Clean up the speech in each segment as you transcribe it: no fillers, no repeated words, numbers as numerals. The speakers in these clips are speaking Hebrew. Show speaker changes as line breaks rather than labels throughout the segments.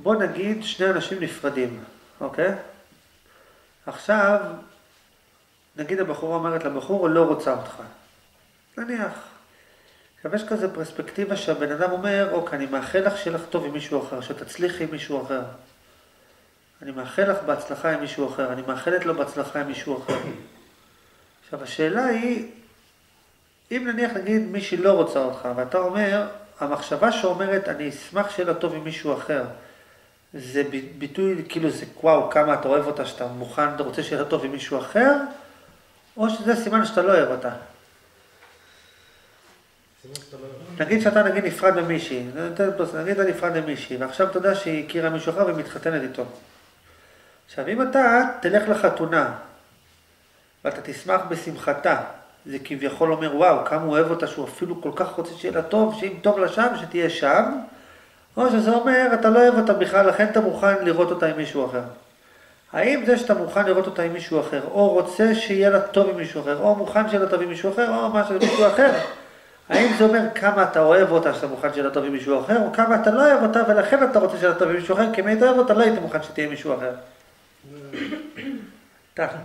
בוא נגיד שני אנשים נפרדים, אוקיי? עכשיו, נגיד הבחורה אומרת לבחור, לא רוצה אותך. נניח. עכשיו יש כזה פרספקטיבה שהבן אדם אומר, אוקיי, אני מאחל לך שיהיה לך טוב עם מישהו אחר, שתצליחי עם מישהו אחר. אני מאחל לך בהצלחה עם מישהו אחר, אני מאחלת לו בהצלחה עם מישהו אחר. עכשיו השאלה היא, אם נניח נגיד מישהי לא רוצה אותך, ואתה אומר, המחשבה שאומרת, אני אשמח שיהיה לה טוב עם מישהו אחר, זה ביטוי, כאילו זה וואו, כמה אתה אוהב אותה, שאתה מוכן, אתה רוצה שיהיה לה טוב עם מישהו אחר, או שזה סימן שאתה לא אוהב אותה. נגיד שאתה נגיד נפרד ממישהי, נגיד אתה נפרד ממישהי, ועכשיו אתה יודע שהיא הכירה מישהו אחר ומתחתנת איתו. עכשיו אם אתה תלך לחתונה, ואתה תשמח בשמחתה, זה כביכול אומר וואו, כמה הוא אוהב אותה, שהוא אפילו כל כך רוצה שיהיה לה טוב, שאם טוב לה שם, שתהיה שם, או שזה אומר, אתה לא אוהב אותה בכלל, לכן אתה מוכן לראות אותה עם מישהו אחר. האם זה שאתה מוכן לראות אותה עם מישהו אחר, או רוצה שיהיה לה טוב עם מישהו אחר, או מוכן שיהיה לה טוב עם מישהו אחר, או משהו עם מישהו אחר, האם זה אומר כמה אתה אוהב אותה שאתה מוכן שיהיה לה טוב עם מישהו אחר, או כמה אתה לא אוהב אותה ולכן אתה רוצה שיהיה לה טוב עם מישהו אחר, כי אם היית אוהב אותה לא היית מוכן שתהיה עם מישהו אחר.
בעיקרון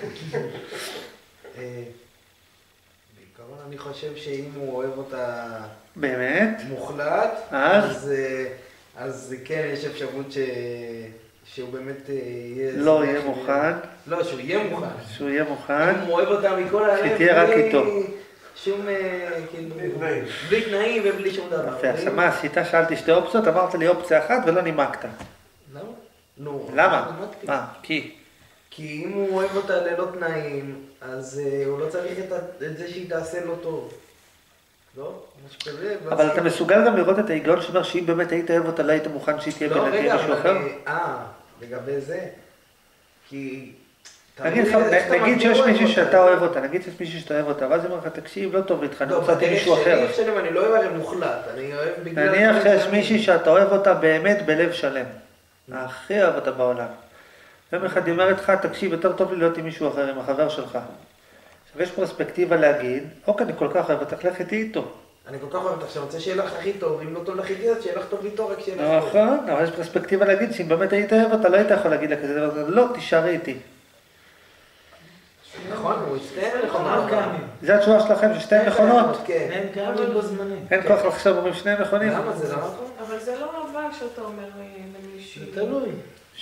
אני חושב שאם הוא אוהב אותה
באמת?
מוחלט, אז כן יש אפשרות שהוא באמת יהיה...
לא יהיה מוכן.
לא, שהוא יהיה מוכן.
שהוא יהיה מוכן.
אם הוא אוהב אותה מכל הלב,
שתהיה רק איתו.
שום... בלי תנאים ובלי שום דבר.
יפה, אז מה עשית? שאלתי שתי אופציות, אמרת לי אופציה אחת ולא נימקת.
למה? נו.
למה? מה? כי?
כי אם הוא אוהב אותה ללא תנאים, אז הוא לא צריך את זה שהיא תעשה לו טוב. לא? משהו כזה.
אבל אתה מסוגל גם לראות את ההיגיון שאומר שאם באמת היית אוהב אותה, לא היית מוכן שהיא תהיה בינתיים מישהו אחר?
לגבי זה. כי...
נגיד שיש מישהי שאתה אוהב אותה, נגיד שיש מישהי שאתה אוהב אותה, ואז הוא אומר לך, תקשיב, לא טוב להתחנן, אני רוצה לתת מישהו אחר.
אני לא אוהב מוחלט, אני אוהב בגלל...
נניח שיש מישהי שאתה אוהב אותה באמת בלב שלם. הכי אוהב אותה בעולם. יום אחד היא אומרת לך, תקשיב, יותר טוב לי להיות עם מישהו אחר, עם החבר שלך. עכשיו יש פרספקטיבה להגיד, אוקיי, אני כל כך אוהב אותך, לך איתי איתו.
אני כל כך אוהב אותך, שאני רוצה שיהיה לך הכי טוב, אם לא טוב לך איתי, אז שיהיה לך טוב איתו, רק שיהיה לך טוב.
נכון, אבל יש פרספקטיבה להגיד שאם באמת היית אוהב אותה, לא היית יכול להגיד לה כזה, לא, תישארי איתי.
נכון, הוא שתיהן נכונות.
זה התשובה שלכם, ששתיהן נכונות.
הם קיימים בזמנים.
אין כוח לחשוב, אומרים שניהם נכונים.
למה זה לא נכון?
אבל זה לא אהבה שאתה אומר למישהי.
זה תלוי.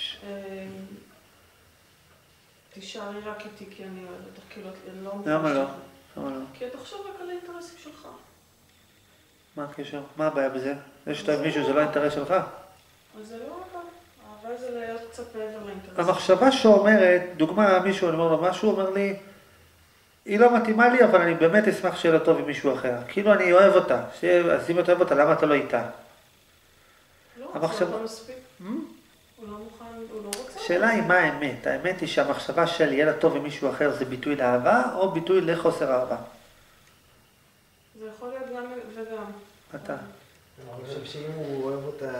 תישארי רק איתי כי אני אוהבת אותך, כאילו, לא...
למה לא? למה לא?
כי תחשוב רק על האינטרסים שלך.
מה הקשר? מה הבעיה בזה? זה שאתה אוהב מישהו, זה לא האינטרס שלך?
אז זה לא אהבה. אהבה זה להיות קצת מעבר לאינטרס.
המחשבה שאומרת, דוגמה, מישהו אומר לו משהו, אומר לי, היא לא מתאימה לי, אבל אני באמת אשמח שיהיה לה טוב עם מישהו אחר. כאילו אני אוהב אותה. אז אם אתה אוהב אותה, למה אתה לא איתה?
לא, זה לא מספיק. הוא לא מוכן, הוא לא רוצה.
השאלה היא מה האמת? האמת היא שהמחשבה של יהיה לה טוב עם מישהו אחר זה ביטוי לאהבה, או ביטוי לחוסר אהבה?
זה יכול להיות גם וגם.
אתה.
אני חושב שאם הוא אוהב אותה...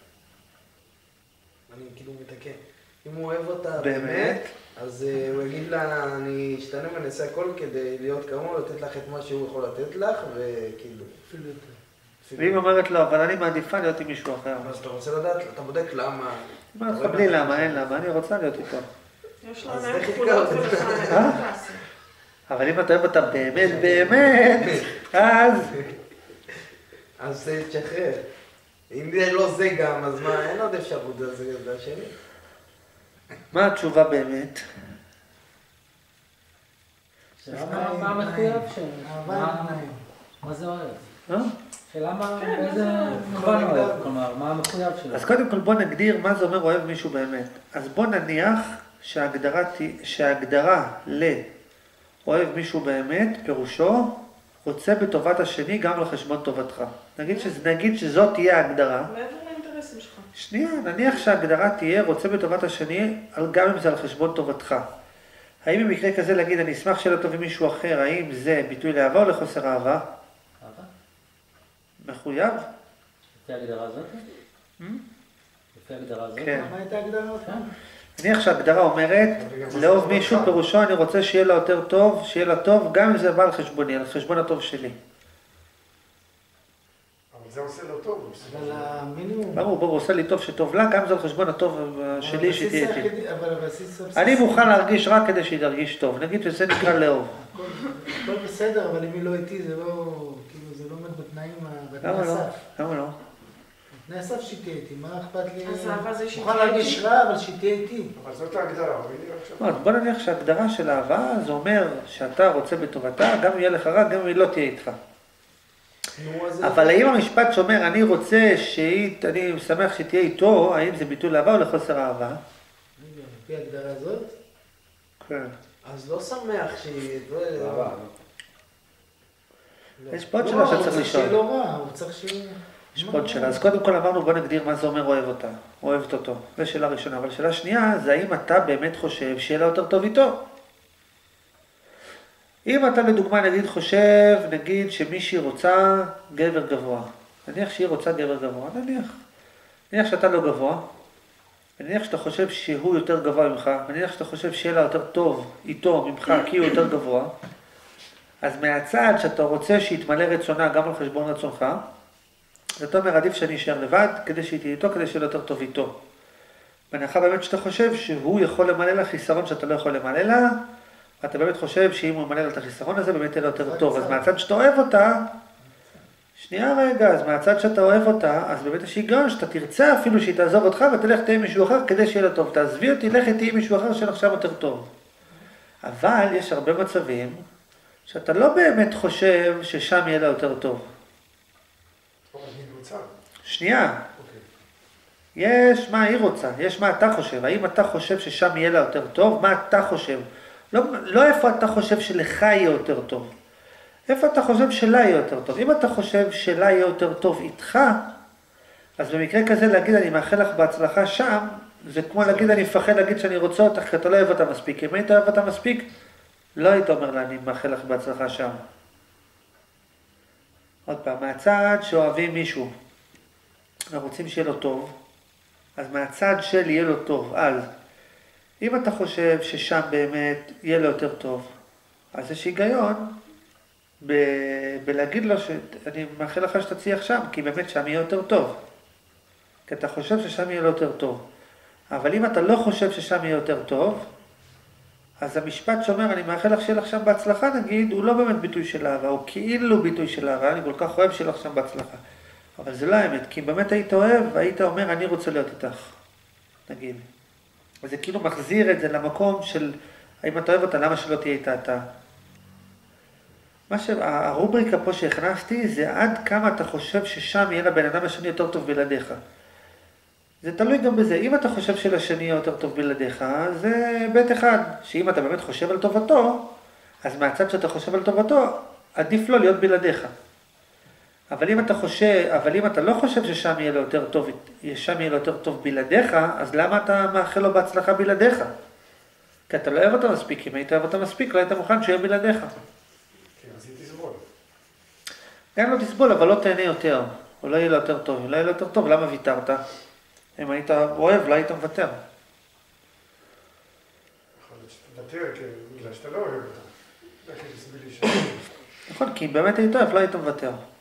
אני כאילו מתקן. אם הוא אוהב אותה באמת, אז הוא יגיד לה, אני אשתנה ואני אעשה הכל כדי להיות כמוהו, לתת לך את מה שהוא יכול לתת לך, וכאילו...
ואם אומרת לו, אבל אני מעדיפה להיות עם מישהו אחר.
אז אתה רוצה לדעת, אתה בודק למה...
אומרת לך בלי למה, אין למה, אני רוצה להיות איתו.
יש לה נעים כפולות ולך, אין תעשה.
אבל אם אתה אוהב אותה באמת, באמת, אז...
אז תשחרר. אם זה לא זה גם, אז מה, אין עוד אפשרות, זה השני.
מה התשובה באמת?
מה המחויב שלו? מה זה אוהב? שאלה מה, באיזה מובן אוהב? כלומר, מה המחויב שלו?
אז קודם כל בוא נגדיר מה זה אומר אוהב מישהו באמת. אז בוא נניח שההגדרה לאוהב מישהו באמת, פירושו, רוצה בטובת השני גם על חשבון טובתך. נגיד שזאת תהיה ההגדרה.
מעבר לאינטרסים שלך.
שנייה, נניח שההגדרה תהיה רוצה בטובת השני, גם אם זה על חשבון טובתך. האם במקרה כזה להגיד, אני אשמח שיהיה לו טוב עם מישהו אחר, האם זה ביטוי לאהבה או לחוסר אהבה?
אהבה?
מחויב?
לפי ההגדרה הזאת? לפי ההגדרה הזאת?
כן.
מה הייתה הגדרה?
נניח שההגדרה אומרת, לאהוב מישהו פירושו, אני רוצה שיהיה לה יותר טוב, שיהיה לה טוב, גם אם זה בא על חשבוני, על חשבון הטוב שלי.
זה עושה לו טוב.
אבל המינימום...
ברור, הוא עושה לי טוב שטוב לה, גם זה על חשבון הטוב שלי שתהיה איתי.
אבל הבסיס...
אני מוכן להרגיש רק כדי שהיא תרגיש טוב. נגיד שזה נקרא לאהוב.
הכל בסדר, אבל אם היא לא איתי, זה לא... כאילו, זה לא עומד בתנאים...
למה לא? למה לא?
בתנאי הסף שהיא תהיה איתי, מה אכפת לי?
אז אהבה זה שהיא
מוכן להרגיש רע, אבל שהיא תהיה איתי.
אבל זאת ההגדרה,
אז בוא נניח שההגדרה של אהבה, זה אומר שאתה רוצה בטובתה, גם אם יהיה לך רע, גם אם היא לא תהיה איתך. אבל האם המשפט שאומר, אני רוצה שהיא, אני שמח שתהיה איתו, האם זה ביטול אהבה או לחוסר אהבה?
לפי ההגדרה הזאת?
כן.
אז לא שמח שהיא...
יש פה עוד שאלה שצריך לשאול.
לא, הוא צריך שיהיה לו רע,
יש פה עוד שאלה. אז קודם כל אמרנו, בוא נגדיר מה זה אומר אוהב אותה, אוהבת אותו. זו שאלה ראשונה. אבל שאלה שנייה, זה האם אתה באמת חושב שיהיה לה יותר טוב איתו? אם אתה לדוגמה נגיד חושב, נגיד שמישהי רוצה גבר גבוה. נניח שהיא רוצה גבר גבוה, נניח שאתה לא גבוה, נניח שאתה חושב שהוא יותר גבוה ממך, נניח שאתה חושב שיהיה לה יותר טוב איתו ממך כי הוא יותר גבוה, אז מהצד שאתה רוצה שיתמלא רצונה גם על חשבון רצונך, זאת אומרת עדיף שאני אשאר לבד כדי שהיא תהיה איתו, כדי שיהיה יותר טוב איתו. בהנחה באמת שאתה חושב שהוא יכול למלא לה חיסרון שאתה לא יכול למלא לה, אתה באמת חושב שאם הוא ממלא לה את החיסרון הזה, באמת יהיה לה יותר טוב. אז מהצד שאתה אוהב אותה, שנייה רגע, אז מהצד שאתה אוהב אותה, אז באמת יש היגיון שאתה תרצה אפילו שהיא תעזוב אותך ותלך תהיה מישהו אחר כדי שיהיה לה טוב. תעזבי אותי, לך תהיה מישהו אחר שעכשיו יותר טוב. אבל יש הרבה מצבים שאתה לא באמת חושב ששם יהיה לה יותר טוב. שנייה. יש מה היא רוצה, יש מה אתה חושב. האם אתה חושב ששם יהיה לה יותר טוב? מה אתה חושב? לא איפה אתה חושב שלך יהיה יותר טוב. איפה אתה חושב שלה יהיה יותר טוב? אם אתה חושב שלה יהיה יותר טוב איתך, אז במקרה כזה להגיד אני מאחל לך בהצלחה שם, זה כמו להגיד אני מפחד להגיד שאני רוצה אותך, כי אתה לא אוהב אותה מספיק. אם היית אוהב אותה מספיק, לא היית אומר לה אני מאחל לך בהצלחה שם. עוד פעם, מהצד שאוהבים מישהו, ורוצים שיהיה לו טוב, אז מהצד של יהיה לו טוב, אז אם אתה חושב ששם באמת יהיה לו יותר טוב, אז יש היגיון בלהגיד לו שאני מאחל לך שתצליח שם, כי באמת שם יהיה יותר טוב. כי אתה חושב ששם יהיה לו יותר טוב. אבל אם אתה לא חושב ששם יהיה יותר טוב, אז המשפט שאומר, אני מאחל לך שיהיה לך שם בהצלחה, נגיד, הוא לא באמת ביטוי של אהבה, הוא כאילו ביטוי של אהבה, אני כל כך אוהב שיהיה לך שם בהצלחה. אבל זה לא האמת, כי אם באמת היית אוהב, היית אומר, אני רוצה להיות איתך, נגיד. וזה כאילו מחזיר את זה למקום של, האם אתה אוהב אותה, למה שלא תהיה איתה אתה? הרובריקה פה שהכנסתי, זה עד כמה אתה חושב ששם יהיה לבן אדם השני יותר טוב בלעדיך. זה תלוי גם בזה, אם אתה חושב שלשני יהיה יותר טוב בלעדיך, זה בית אחד, שאם אתה באמת חושב על טובתו, אז מהצד שאתה חושב על טובתו, עדיף לו להיות בלעדיך. אבל אם אתה לא חושב ששם יהיה לו יותר טוב, שם יהיה לו יותר טוב בלעדיך, אז למה אתה מאחל לו בהצלחה בלעדיך? כי אתה לא אוהב אותה מספיק, אם היית אוהב אותה מספיק, לא היית מוכן שיהיה בלעדיך.
כן, אז היא תסבול.
גם לא תסבול, אבל לא תהנה יותר, או לא יהיה לו יותר טוב. אם לא יהיה לו יותר טוב, למה ויתרת? אם היית אוהב, לא היית מוותר.
יכול להיות שתוותר, בגלל שאתה לא אוהב אותה.
נכון, כי אם באמת היית אוהב, לא היית מוותר.